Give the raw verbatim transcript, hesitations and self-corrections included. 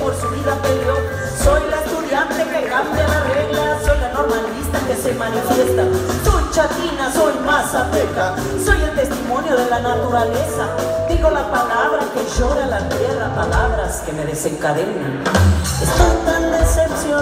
por su vida peleó. Soy la estudiante que cambia las reglas, soy la normalista que se manifiesta. Soy chatina, soy mazateca, soy el testimonio de la naturaleza. Digo la palabra que llora la tierra, palabras que me desencadenan. Estoy tan decepcionado